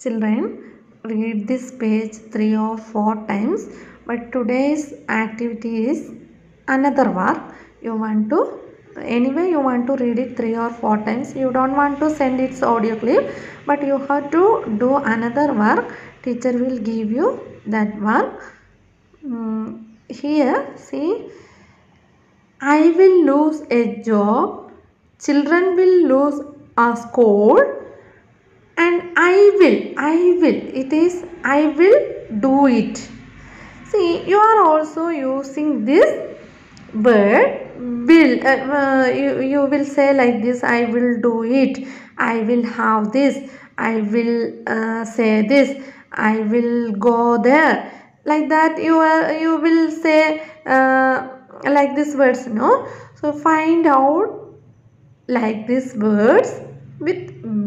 Children, read this page 3 or 4 times, but today's activity is another work. You want to read it 3 or 4 times. You don't want to send its audio clip, but you have to do another work. Teacher will give you that work. Here, see, I will lose a job, children will lose a school, and it is I will do it. See, you are also using this word will. You will say like this, I will do it, I will have this, I will say this, I will go there. Like that you will say like this words, no? So find out like these words with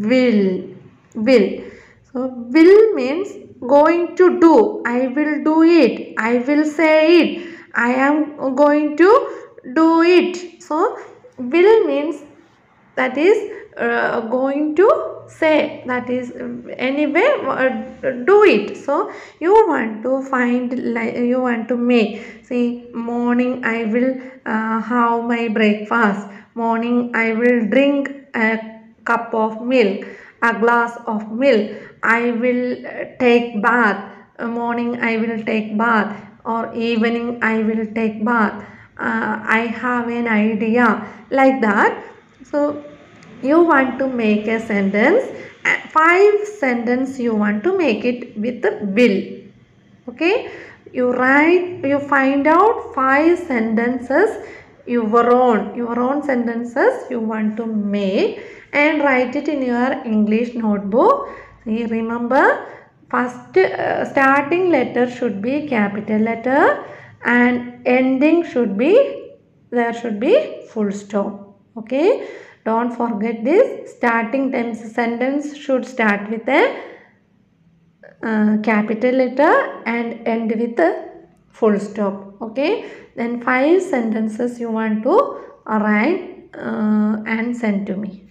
will. So will means going to do. I will do it, I will say it, I am going to do it. So will means that is going to say, that is anyway do it. So you want to find, like you want to make, see, morning I will have my breakfast, morning I will drink a cup of milk, a glass of milk, I will take bath, morning I will take bath, or evening I will take bath, I have an idea, like that. So you want to make a sentence, 5 sentences you want to make it with the will. Okay, you find out 5 sentences, your own sentences you want to make, and write it in your English notebook. See, remember, first starting letter should be capital letter, and ending should be, there should be full stop. Okay, don't forget this. Starting sentence should start with a capital letter and end with a full stop. Okay, then 5 sentences you want to write and send to me.